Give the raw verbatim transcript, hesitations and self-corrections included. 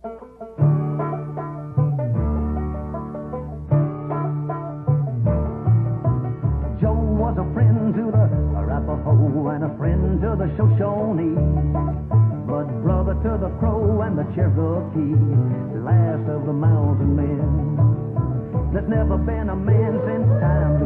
Joe was a friend to the Arapaho and a friend to the Shoshone, but brother to the Crow and the Cherokee, last of the mountain men. There's never been a man since time